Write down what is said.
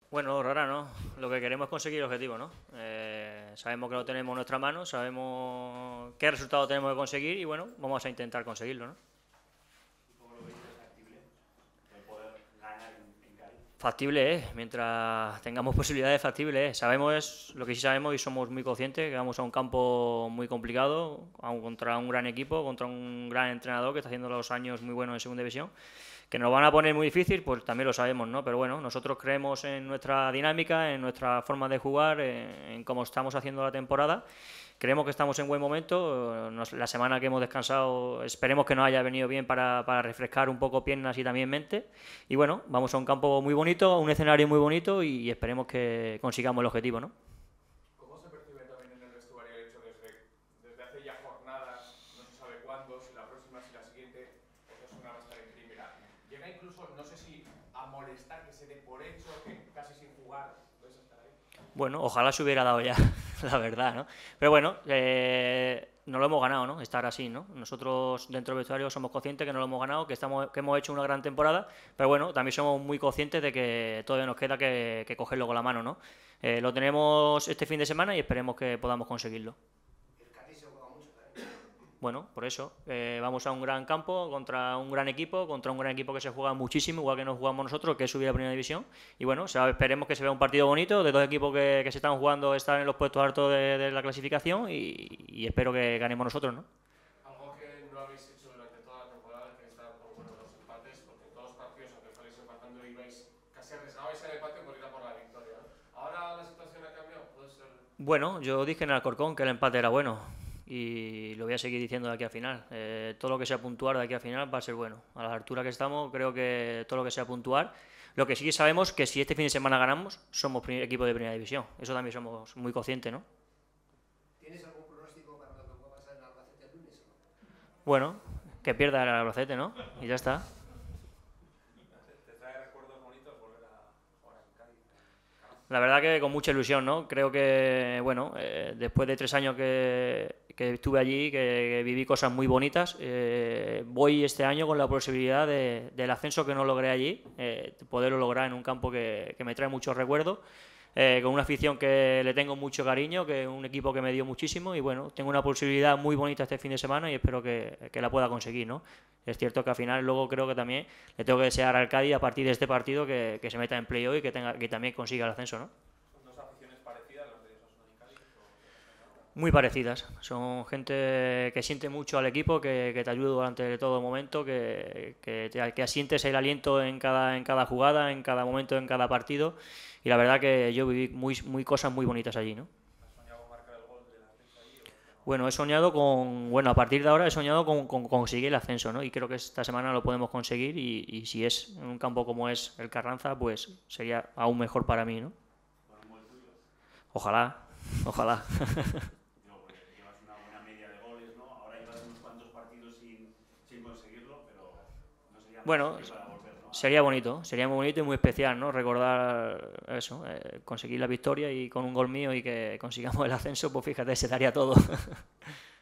Bueno, rara, ¿no? Lo que queremos es conseguir el objetivo, ¿no? Sabemos que lo tenemos en nuestra mano, sabemos qué resultado tenemos que conseguir y bueno, vamos a intentar conseguirlo, ¿no? ¿Y cómo lo veis de factible? El poder ganar en Cádiz. Factible es, mientras tengamos posibilidades, factible es. Sabemos lo que sí sabemos y somos muy conscientes que vamos a un campo muy complicado, contra un gran equipo, contra un gran entrenador que está haciendo los años muy buenos en segunda división. Que nos van a poner muy difícil, pues también lo sabemos, ¿no? Pero bueno, nosotros creemos en nuestra dinámica, en nuestra forma de jugar, en cómo estamos haciendo la temporada. Creemos que estamos en buen momento. La semana que hemos descansado esperemos que nos haya venido bien para refrescar un poco piernas y también mente. Y bueno, vamos a un campo muy bonito, un escenario muy bonito y esperemos que consigamos el objetivo, ¿no? ¿Cómo se percibe también en el vestuario el hecho desde hace ya jornadas, no se sabe cuándo, si la próxima, si la siguiente, Osasuna va a estar en primera? Llega incluso, no sé si a molestar que se dé por hecho, que casi sin jugar vais a estar ahí. Bueno, ojalá se hubiera dado ya, la verdad, ¿no? Pero bueno, no lo hemos ganado, ¿no? Estar así, ¿no? Nosotros dentro del vestuario somos conscientes que no lo hemos ganado, que hemos hecho una gran temporada, pero bueno, también somos muy conscientes de que todavía nos queda que cogerlo con la mano, ¿no? Lo tenemos este fin de semana y esperemos que podamos conseguirlo. El Cádiz se juega mucho también. Bueno, por eso, vamos a un gran campo contra un gran equipo que se juega muchísimo, igual que nos jugamos nosotros, que es subir a Primera División. Y bueno, esperemos que se vea un partido bonito de dos equipos que se están jugando, están en los puestos altos de la clasificación y espero que ganemos nosotros, ¿no? Algo que no habéis hecho durante toda la temporada, que está por bueno los empates, porque en todos los partidos, aunque fuerais empatando, ibais casi arriesgabais el empate por ir a por la victoria, ¿no? Ahora la situación ha cambiado, puede ser. Bueno, yo dije en Alcorcón que el empate era bueno y lo voy a seguir diciendo de aquí a final. Todo lo que sea puntuar de aquí a final va a ser bueno. A la altura que estamos, creo que todo lo que sea puntuar. Lo que sí sabemos que si este fin de semana ganamos, somos equipo de primera división. Eso también somos muy conscientes, ¿no? ¿Tienes algún pronóstico para lo que pueda pasar en Albacete el lunes o no? Bueno, que pierda el Albacete, ¿no? Y ya está. ¿Te trae recuerdos bonitos volver a jugar en Cádiz, en Carranza? La verdad que con mucha ilusión, ¿no? Creo que, bueno, después de 3 años que estuve allí, que viví cosas muy bonitas, voy este año con la posibilidad del ascenso que no logré allí, poderlo lograr en un campo que me trae muchos recuerdos, con una afición que le tengo mucho cariño, que es un equipo que me dio muchísimo y bueno, tengo una posibilidad muy bonita este fin de semana y espero que la pueda conseguir, ¿no? Es cierto que al final luego creo que también le tengo que desear al Cádiz a partir de este partido que se meta en playoff y que también consiga el ascenso, ¿no? ¿Son dos aficiones parecidas las de Osasuna y Cádiz o diferentes alguna? Muy parecidas. Son gente que siente mucho al equipo, que te ayuda durante todo momento, que asientes el aliento en cada jugada, en cada momento, en cada partido. Y la verdad que yo viví muy cosas muy bonitas allí, ¿no? ¿Has soñado con marcar el gol del ascenso allí o no? Bueno, he soñado bueno, a partir de ahora he soñado con conseguir el ascenso, ¿no? Y creo que esta semana lo podemos conseguir y si es en un campo como es el Carranza, pues sería aún mejor para mí, ¿no? Bueno, como el tuyo. Ojalá, ojalá. Digo, porque llevas una buena media de goles, ¿no? Ahora llevas unos cuantos partidos sin conseguirlo, pero no sería mal Bueno, sitio para volver, ¿no? sería muy bonito y muy especial, ¿no? Recordar eso, conseguir la victoria y con un gol mío y que consigamos el ascenso, pues fíjate, se daría todo.